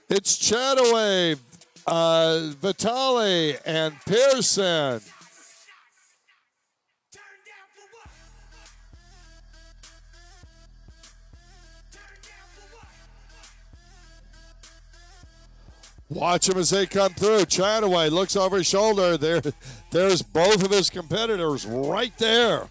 It's Chataway, Vitali, and Pearson. Watch them as they come through. Chataway looks over his shoulder. There's both of his competitors right there.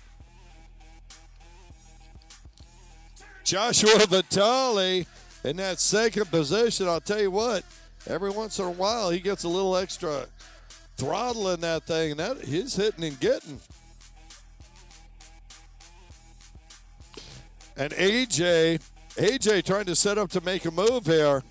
Joshua Vitali in that second position. I'll tell you what, every once in a while he gets a little extra throttle in that thing, and that he's hitting and getting. And AJ trying to set up to make a move here.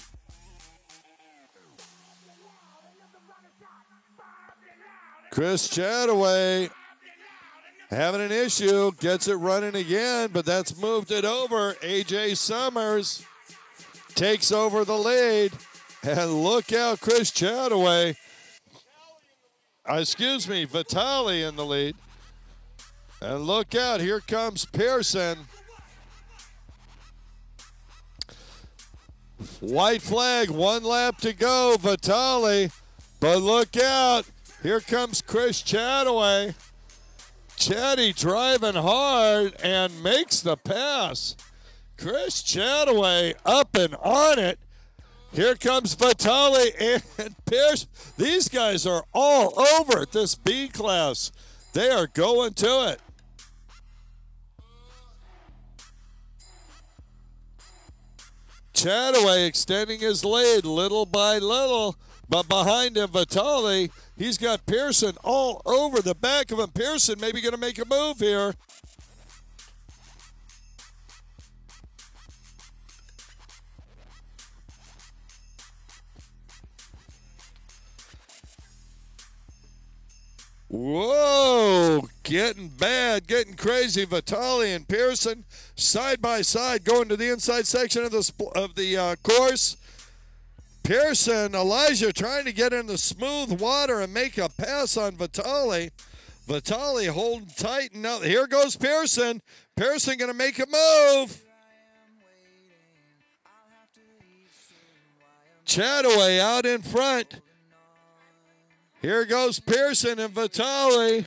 Chris Chataway having an issue, gets it running again, but that's moved it over. AJ Summers takes over the lead. And look out, Chris Chataway. Vitali in the lead. And look out, here comes Pearson. White flag, 1 lap to go, Vitali. But look out, here comes Chris Chataway. Chatty driving hard and makes the pass. Chris Chataway up and on it. Here comes Vitali and Pierce. These guys are all over at this B class. They are going to it. Chataway extending his lead little by little, but behind him, Vitali, he's got Pearson all over the back of him. Pearson maybe going to make a move here. Whoa, getting bad, getting crazy. Vitali and Pearson side by side going to the inside section of the course. Pearson, Elijah trying to get in the smooth water and make a pass on Vitali. Vitali holding tight. And now here goes Pearson. Pearson going to make a move. Chataway out in front. Here goes Pearson and Vitali.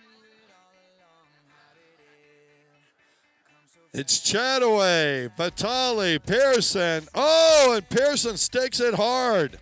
It's Chataway, Vitali, Pearson. Oh, and Pearson sticks it hard.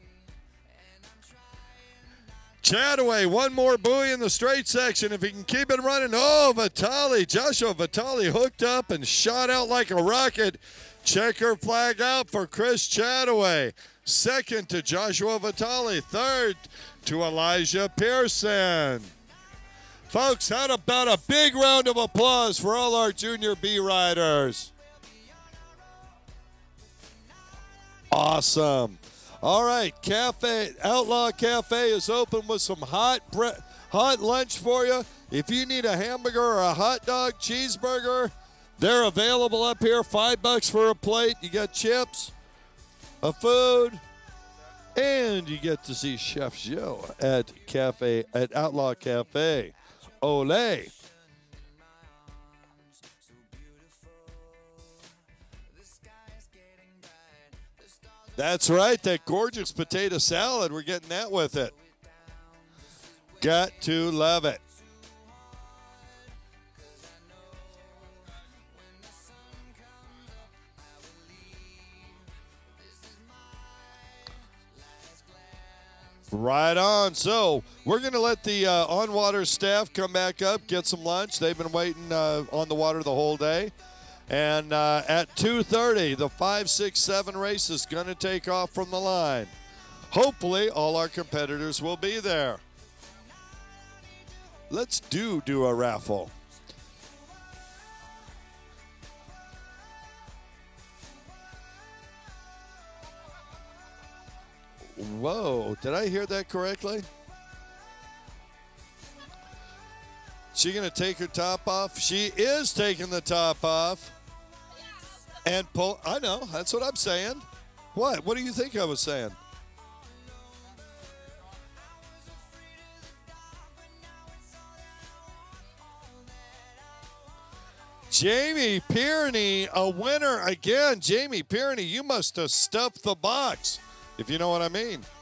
Chataway, one more buoy in the straight section. If he can keep it running. Oh, Vitali, Joshua Vitali hooked up and shot out like a rocket. Checker flag out for Chris Chataway. Second to Joshua Vitali. Third to Elijah Pearson. Folks, how about a big round of applause for all our junior B riders? Awesome. All right, Outlaw Cafe is open with some hot lunch for you. If you need a hamburger or a hot dog, cheeseburger, they're available up here. $5 for a plate. You got chips, a food, and you get to see Chef Joe at Outlaw Cafe. Olé. That's right, that gorgeous potato salad. We're getting that with it. Got to love it. Right on. So we're going to let the on-water staff come back up, get some lunch. They've been waiting on the water the whole day. And at 2:30, the 5, 6, 7 race is going to take off from the line. Hopefully, all our competitors will be there. Let's do a raffle. Whoa, did I hear that correctly? She going to take her top off? She is taking the top off. And pull, I know, that's what I'm saying. What? What do you think I was saying? Jamie Pierney, a winner again. Jamie Pierney, you must have stuffed the box, if you know what I mean.